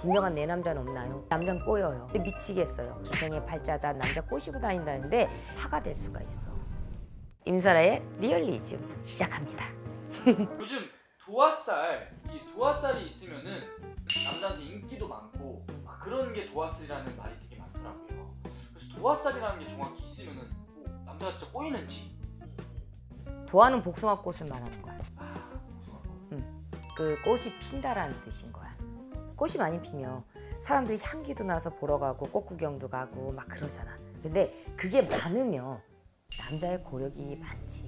진정한 내 남자는 없나요? 남자는 꼬여요. 미치겠어요. 기생의 팔자다, 남자 꼬시고 다닌다는데 화가 될 수가 있어. 임설아의 리얼리즘 시작합니다. 요즘 이 도화살이 있으면은 남자한테 인기도 많고 그런 게 도화살이라는 말이 되게 많더라고요. 그래서 도화살이라는 게 정확히 있으면은 남자가 진짜 꼬이는지. 도화는 복숭아꽃을 말하는 거야. 복숭아꽃. 그 꽃이 핀다라는 뜻인 거야. 꽃이 많이 피면 사람들이 향기도 나서 보러 가고 꽃 구경도 가고 막 그러잖아. 근데 그게 많으면 남자의 고력이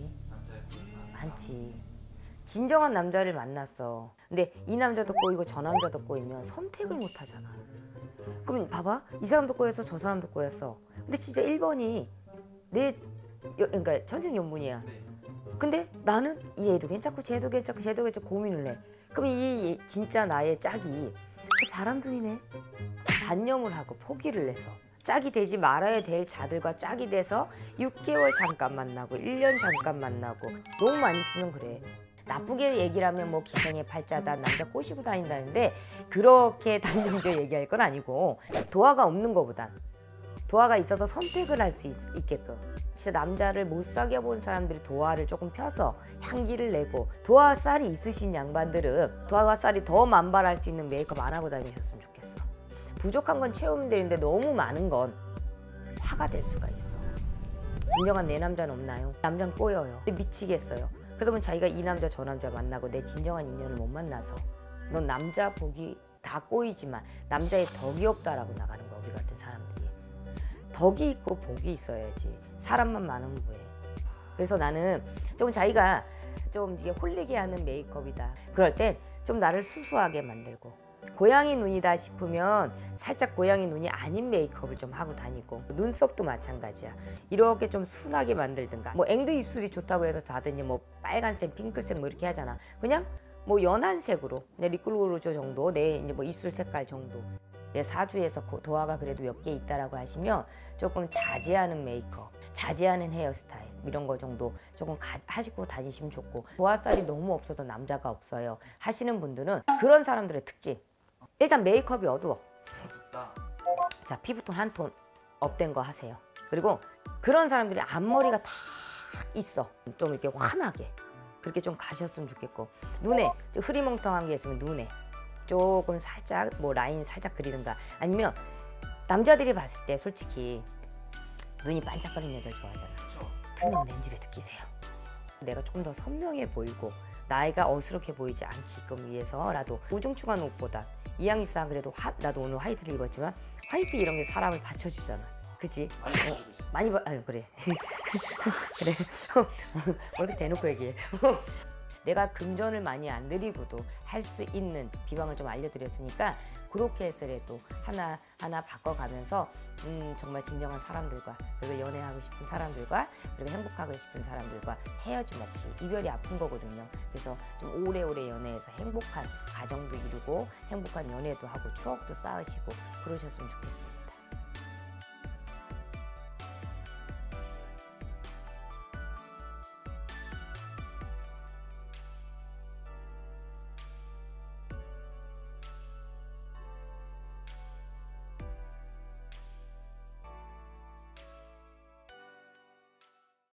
많지. 진정한 남자를 만났어. 근데 이 남자도 꼬이고 저 남자도 꼬이면 선택을 못 하잖아. 그럼 봐봐. 이 사람도 꼬였어, 저 사람도 꼬였어. 근데 진짜 1번이 그러니까 천생연분이야. 근데 나는 얘도 괜찮고 쟤도 괜찮고 고민을 해. 그럼 이 진짜 나의 짝이 저 바람둥이네. 단념을 하고 포기를 해서 짝이 되지 말아야 될 자들과 짝이 돼서 6개월 잠깐 만나고 1년 잠깐 만나고 너무 많이 피면 그래. 나쁘게 얘기를 하면 뭐 기생의 팔자다, 남자 꼬시고 다닌다는데 그렇게 단정지어 얘기할 건 아니고 도화가 없는 것보단 도화가 있어서 선택을 할 수 있게끔 진짜 남자를 못 사귀어 본 사람들이 도화를 조금 펴서 향기를 내고 도화살이 있으신 양반들은 도화살이 더 만발할 수 있는 메이크업 안 하고 다니셨으면 좋겠어. 부족한 건 채우면 되는데 너무 많은 건 화가 될 수가 있어. 진정한 내 남자는 없나요? 남자는 꼬여요. 미치겠어요. 그러면 자기가 이 남자 저 남자 만나고 내 진정한 인연을 못 만나서 넌 남자 복이 다 꼬이지만 남자의 덕이 없다라고 나가는 거야. 우리 같은 사람들이. 덕이 있고 복이 있어야지. 사람만 많으면 뭐해. 그래서 나는 좀 자기가 좀 이게 홀리게 하는 메이크업이다. 그럴 땐 좀 나를 수수하게 만들고 고양이 눈이다 싶으면 살짝 고양이 눈이 아닌 메이크업을 좀 하고 다니고 눈썹도 마찬가지야. 이렇게 좀 순하게 만들든가 뭐 앵두 입술이 좋다고 해서 다들 뭐 빨간색, 핑크색 뭐 이렇게 하잖아. 그냥 뭐 연한 색으로 그냥 리클로저 정도 내 이제 뭐 입술 색깔 정도 내 사주에서 도화가 그래도 몇 개 있다라고 하시면 조금 자제하는 메이크업, 자제하는 헤어스타일 이런 거 정도 조금 하시고 다니시면 좋고 도화살이 너무 없어도 남자가 없어요 하시는 분들은 그런 사람들의 특징 일단 메이크업이 어두워. 자, 피부톤 한 톤 업된 거 하세요. 그리고 그런 사람들이 앞머리가 다 있어. 좀 이렇게 환하게 그렇게 좀 가셨으면 좋겠고 눈에 좀 흐리멍텅한 게 있으면 눈에 조금 살짝 뭐 라인 살짝 그리든가 아니면 남자들이 봤을 때 솔직히 눈이 반짝거리는 여자를 좋아하잖아. 투명 렌즈를 끼세요. 내가 조금 더 선명해 보이고 나이가 어수룩해 보이지 않게끔 위해서라도 우중충한 옷보다 이왕이상 그래도 나도 오늘 화이트를 입었지만 화이트 이런 게 사람을 받쳐주잖아. 그치? 많이 받쳐주고 있어. 많이 아유 그래. 그래. 왜 이렇게 대놓고 얘기해. 내가 금전을 많이 안 들이고도 할 수 있는 비방을 좀 알려드렸으니까 그렇게 해서라도 하나 바꿔가면서 정말 진정한 사람들과 그리고 연애하고 싶은 사람들과 그리고 행복하고 싶은 사람들과 헤어짐 없이 이별이 아픈 거거든요. 그래서 좀 오래오래 연애해서 행복한 가정도 이루고 행복한 연애도 하고 추억도 쌓으시고 그러셨으면 좋겠어요.